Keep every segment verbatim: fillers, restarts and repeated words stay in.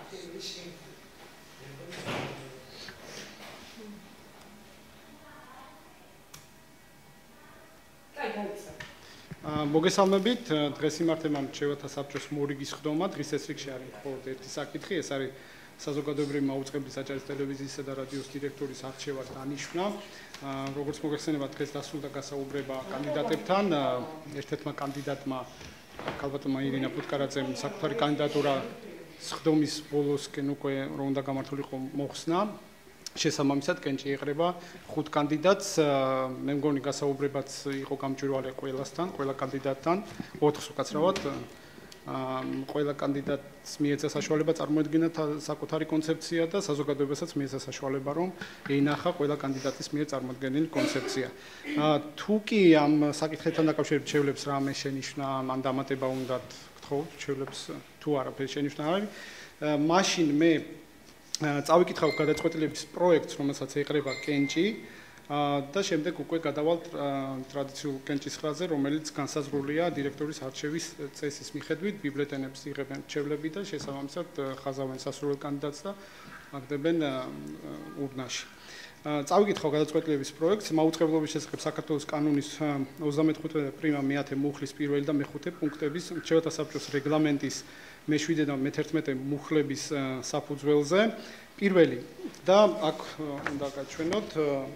მოგესალმებით, დღეს იმართება მრჩეველთა საბჭოს მორიგის ხდომა, დღის ეს რიგში არის მხოლოდ ერთი საკითხი, ეს არის საზოგადოებრივი მაუწყებლის აჭარის ტელევიზიისა და რადიოს დირექტორის არჩევა დანიშვნა. როგორც მოგეხსენება, დღეს დასრულდა გასაუბრება კანდიდატებთან, ერთ-ერთმა კანდიდატმა ქალბატონმა ირინა ფუტკარაძემ საკუთარი კანდიდატურა ხდომის ბოლოსკენ უკვე რომ უნდა გამართულიყო მოხსნა. შესაბამისად კენჭისყრა ხუთ კანდიდატს მე მგონი გასაუბრებაც იყო გამჭვირვალე ყველასთან, ყველა კანდიდატთან, ოთხს უკაცრავად ყველა კანდიდატს მიეცა საშუალება წარმოედგინა საკუთარი კონცეფცია და საზოგადოებასაც მიეცა საშუალება რომ ეინახა ყველა კანდიდატის მიერ წარმოდგენილი კონცეფცია. თუ კი ამ საკითხებთან დაკავშირებით შევლებს რამე შენიშვნა, ან დამატება უნდათ გთხოვთ, შევლებს თუ არაფერი შენიშვნა არ არის, მაშინ მე წავიკითხავ გადაწყვეტილების პროექტს, რომელსაც ეყრება კენჭი და შემდეგ უკვე გადავალ ტრადიციულ კენჭისყრაზე, რომელიც განსაზღვრულია დირექტორის არჩევის წესის მიხედვით, ბიბლეტენებს იღებენ მრჩევლები და შესაბამისად ხაზავენ სასურველ კანდიდატს და აგდებენ ურნაში. წავიკითხავ გადაწყვეტილების პროექტს, მაუწყებლობის შესახებ საქართველოს კანონის ოცდამეხუთე პრიმა მეათე მუხლის პირველი და მეხუთე პუნქტების მრჩეველთა საბჭოს რეგლამენტის მეშვიდე და მეთერთმეტე მუხლების საფუძველზე. პირველი და აქ უნდა გაჩვენოთ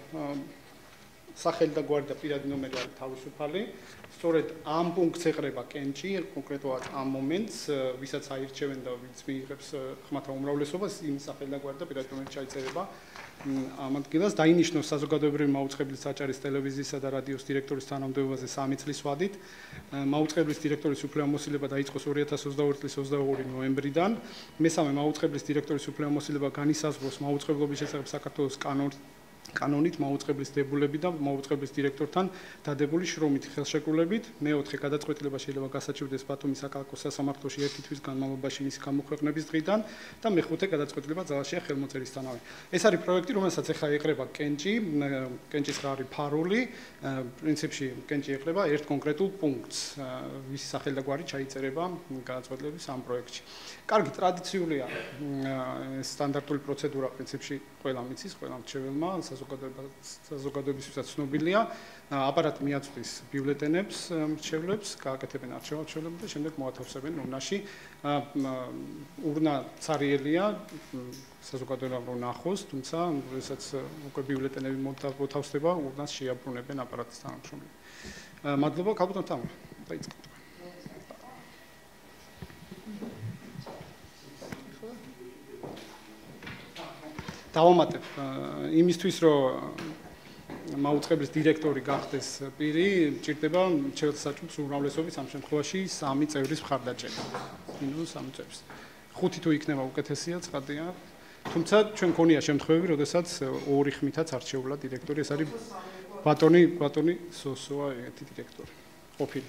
სახელი და გვარი და პირადი ნომერი არის თავისუფალი. სწორედ ამ პუნქტს ეყრება კენჭი, კონკრეტულად ამ მომენტს, ვისაც აირჩევენ და ვინც მიიღებს ხმათა უმრავლესობას, იმ სახელი და გვარი და პირადი ნომერი ჩაიწერება ამ ადგილას. დაინიშნოს საზოგადოებრივი მაუწყებლის აჭარის ტელევიზიისა და რადიოს დირექტორის თანამდებობაზე სამი წლის ვადით. მაუწყებლის დირექტორის უფლებამოსილება დაიწყოს ორი ათას ოცდაორი წლის ოცდაორი ნოემბრიდან. მესამე მაუწყებლის დირექტორის უფლებამოსილება განისაზღვროს მაუწყებლობის შესახებ საქართველოს კანონით მაუწყებლის დებულები და მაუწყებლის დირექტორთან დადებული შრომით ხელშეკრულებით. მეოთხე გადაწყვეტილება შეიძლება გასაჩივრდეს ბათუმის საკალათო სასამართლოში ერთი თვის განმავლობაში მისი გამოქვეყნების დღიდან და მეხუთე გადაწყვეტილება ძალაშია ხელმოწერისთანავე. ეს არის პროექტი, რომელსაც ახლა ეყრება კენჭი, კენჭისყრა არის ფარული, პრინციპში კენჭი ეყრება ერთ კონკრეტულ პუნქტს, ვისი სახელი და გვარი ჩაიწერება გადაწყვეტილების ამ პროექტში. კარგი, ტრადიციულია სტანდარტული პროცედურა პრინციპში ყველა მიცის, ყველა მრჩეველმა საზოგადოებისთვისაც ცნობილია. აპარატი მიაწვდის ბიულეტენებს მრჩევლებს, გააკეთებენ არჩევა მრჩევლები და შემდეგ მოათავსებენ ურნაში. ურნა ცარიელია, საზოგადოებამ რომ ნახოს, თუმცა როდესაც უკვე ბიულეტენები მოთავსდება, ურნას შეაბრუნებენ აპარატის თანამშრომლები. მადლობა, ქალბატონ თამარ, დაიწყოთ. დავამატებ იმისთვის, რომ მაუწყებლის დირექტორი გახდეს პირი, ჭირდება მრჩეველთა საბჭოს უმრავლესობის ამ შემთხვევაში სამი წევრის მხარდაჭერა. მინიმუმ სამი წევრის. ხუთი თუ იქნება უკეთესია, ცხადია. თუმცა ჩვენ გქონია შემთხვევები, როდესაც ორი ხმითაც არჩეულა დირექტორი, ეს არის ბატონი ბატონი სოსოა ერთი დირექტორი. ყოფილი.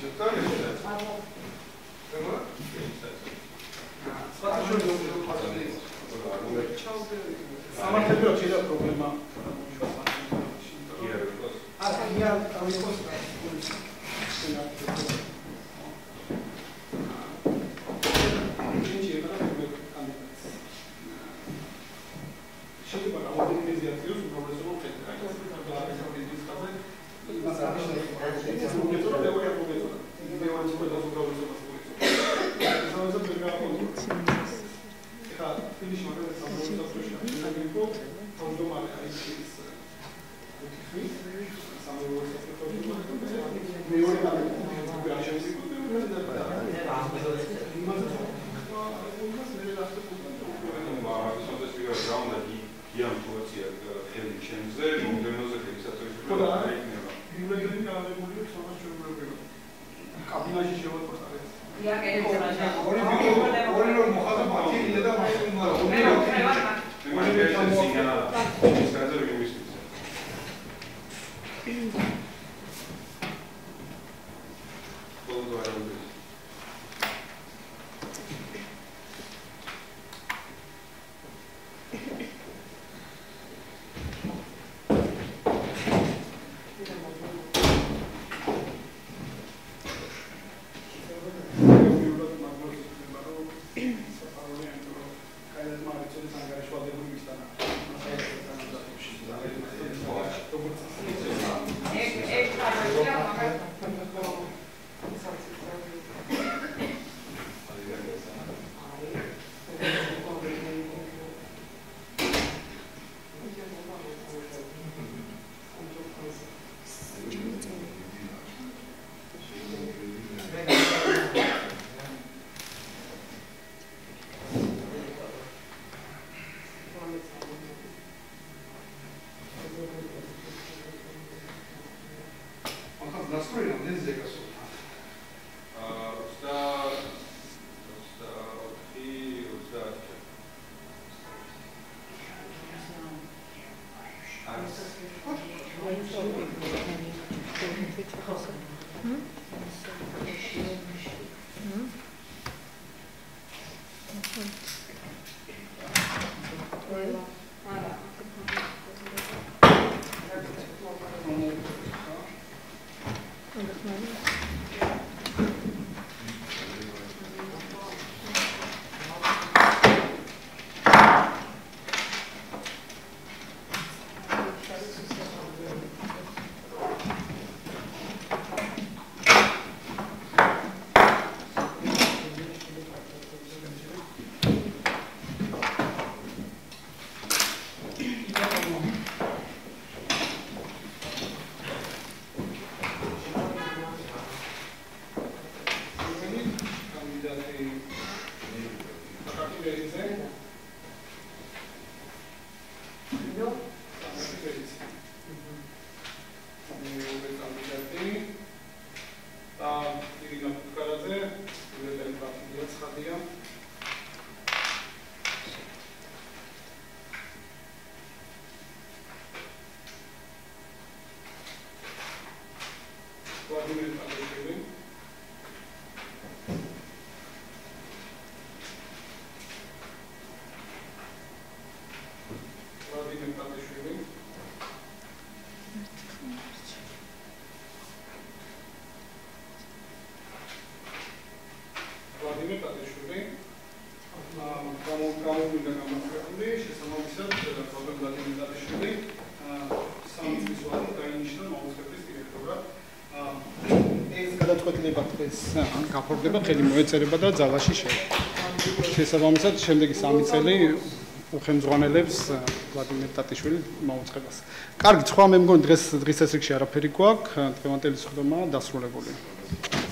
სამართლებრივად შეიძლება პრობლემა გაფორდება ხელი მოეწერება და ძალაში შევა. შესაბამისად შემდეგი სამი წელი უხელმძღვანელებს ვლადიმერ ტატიშვილი მაუწყებას. კარგი, სხვა მე მგონი დღეს დღის წესრიგში არაფერი გვაქვს, დღევანდელი სხდომა დასრულებული.